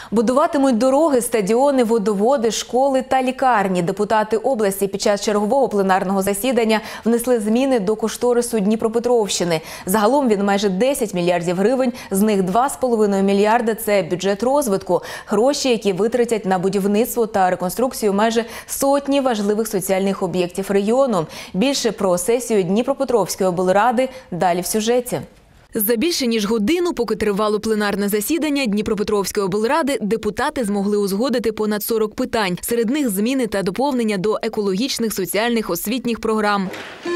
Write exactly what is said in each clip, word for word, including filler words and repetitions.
Будуватимуть дороги, стадіони, водоводи, школи та лікарні. Депутати області під час чергового пленарного засідання внесли зміни до кошторису Дніпропетровщини. Загалом він майже десять мільярдів гривень, з них два з половиною мільярда – це бюджет розвитку. Гроші, які витратять на будівництво та реконструкцію майже сотні важливих соціальних об'єктів регіону. Більше про сесію Дніпропетровської облради далі в сюжеті. За більше ніж годину, поки тривало пленарне засідання Дніпропетровської облради, депутати змогли узгодити понад сорок питань. Серед них зміни та доповнення до екологічних, соціальних, освітніх програм.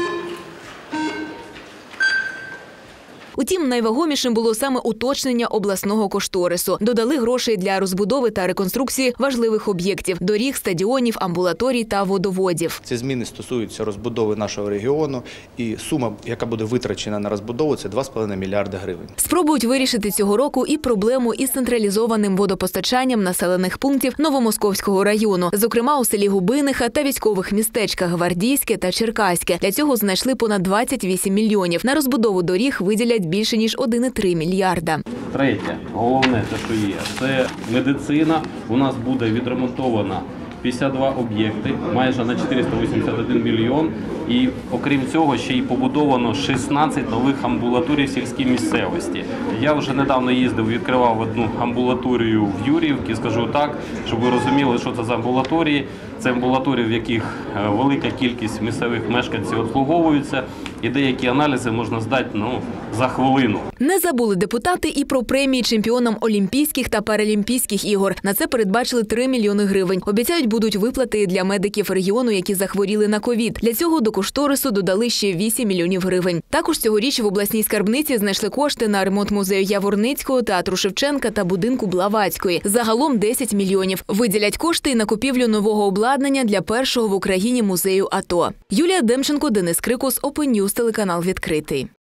Утім, найвагомішим було саме уточнення обласного кошторису. Додали грошей для розбудови та реконструкції важливих об'єктів – доріг, стадіонів, амбулаторій та водоводів. Ці зміни стосуються розбудови нашого регіону, і сума, яка буде витрачена на розбудову – це два з половиною мільярда гривень. Спробують вирішити цього року і проблему із централізованим водопостачанням населених пунктів Новомосковського району. Зокрема, у селі Губиниха та військових містечках Гвардійське та Черкаське. Для цього знайшли понад двадцять вісім мільйонів. На розбудову доріг виділять більше ніж один цілих три мільярда. Третє, головне, те, що є, це медицина. У нас буде відремонтовано п'ятдесят два об'єкти, майже на чотириста вісімдесят один мільйон. І окрім цього, ще й побудовано шістнадцять нових амбулаторій в сільській місцевості. Я вже недавно їздив, відкривав одну амбулаторію в Юріївці, скажу так, щоб ви розуміли, що це за амбулаторії. Це амбулаторії, в яких велика кількість місцевих мешканців обслуговуються, і деякі аналізи можна здати ну, за хвилину. Не забули депутати і про премії чемпіонам Олімпійських та Паралімпійських ігор. На це передбачили три мільйони гривень. Обіцяють, будуть виплати для медиків регіону, які захворіли на ковід. Для цього до кошторису додали ще вісім мільйонів гривень. Також цьогоріч в обласній скарбниці знайшли кошти на ремонт музею Яворницького, театру Шевченка та будинку Блаватської. Загалом десять мільйонів. Виділять кошти і на купівлю нового обладнання для першого в Україні музею АТО. Юлія Демченко, Денис Крикус, Open News, телеканал «Відкритий».